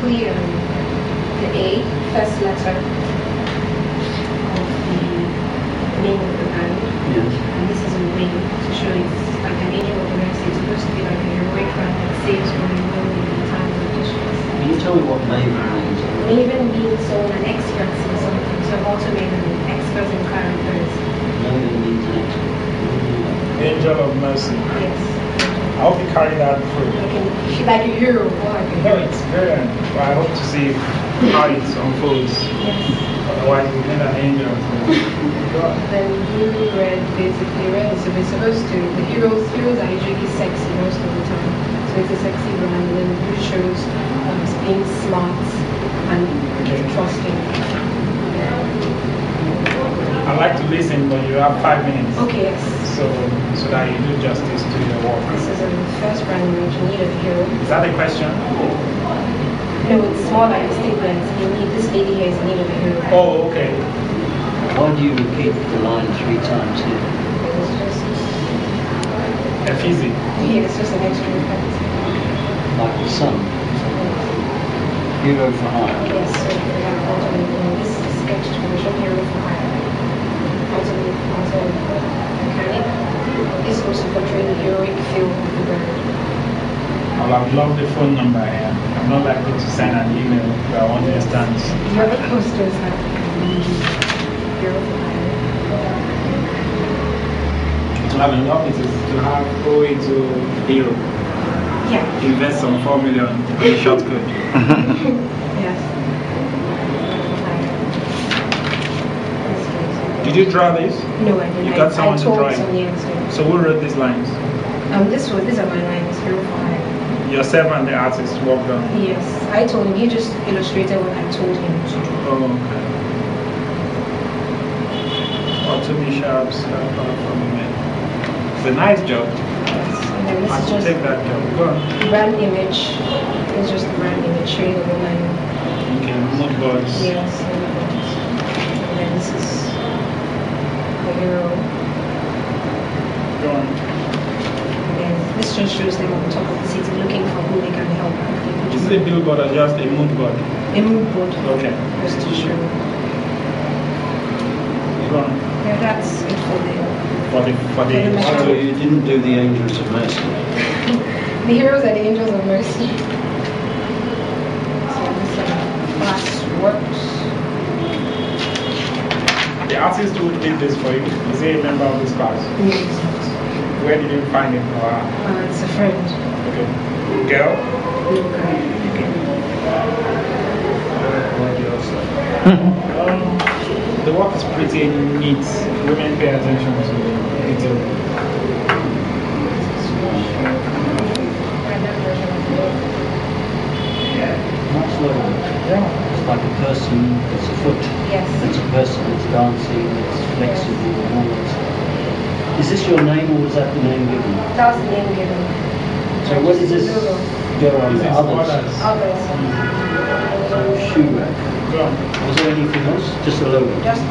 basically the A, first letter of the name of the band. Yes. And this is a wing to show it's like an angel of the mercy. It's supposed to be like a heroic band that saves from the will in times of distress. Can you tell me what Maven means? Maven means someone an expert in something. So I've also made an expert in current affairs. Maven means an expert. Angel of mercy. Yes. I hope you carry that through. Like a hero. No, it's brilliant. But I hope to see how it unfolds. Yes. Otherwise, we'll need an angel. Then blue, red, basically red is supposed to, the heroes are usually sexy most of the time. So it's a sexy brand, and then blue shows being smart and trusting. I'd like to listen, but you have 5 minutes. Okay, yes. So that you do justice to your work. This is a first brand in need of a hero. Is that a question? No, it's more like a statement. This lady here is in need of a hero. Oh, okay. Why do you repeat the line 3 times here? It's just, Ephesi. yeah, it's just an extra effect. Like the sun. Hero for hire. Yes, so we have this sketch to show hero for hire. Also mechanic. This is also portraying the heroic feel of the brand. Well, I've loved the phone number here. I'm not likely to send an email, but I want to understand. The other posters have hero for hire. To have enough is to have OA to hero. Yeah. Invest some 4 million in shortcut. Yes. Did you draw this? No, I didn't. You got someone I to told draw it? someone else. So who wrote these lines? These are my lines, hero for hire. Yourself and the artist worked on. Yes, I told him. He just illustrated what I told him to do. Oh, okay. Automi Sharps, it's a nice job. Yes. And then this I is should just take that job. Go on. brand image. It's just the brand image showing the woman. Okay, mood boards. Yes. And then this is the hero. Go on. And then this just shows them on top of the city looking for who they can help. Is it a billboard or just a mood board? A mood board. Okay. Just to show. Go on. Yeah, that's it for the So you didn't do the Angels of Mercy. The heroes are the angels of mercy. So this class works. The artist who did this for you, is he a member of this class? No, it's not. Where did you find him? It's a friend. Okay. Girl? No, okay. Why do you ask that? The work is pretty neat. Women pay attention to detail. Much lower. Yeah. It's like a person, it's a foot. Yes. It's a person, it's dancing, it's flexible, and all that stuff. Is this your name or was that the name given? That was the name given. So what does this go on This to is others? Others. So shoe rack. Go on. Was there anything else? Just a logo? Just